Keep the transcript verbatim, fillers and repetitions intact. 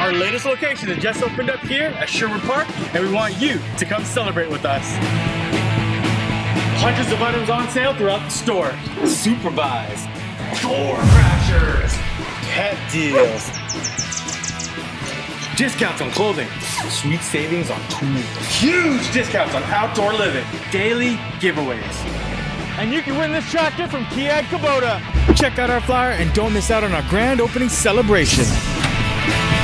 Our latest location has just opened up here at Sherwood Park, and we want you to come celebrate with us. Hundreds of items on sale throughout the store. Super buys, door crashers, pet deals, discounts on clothing, sweet savings on tools, huge discounts on outdoor living, daily giveaways. And you can win this tractor from Kia and Kubota. Check out our flyer and don't miss out on our grand opening celebration.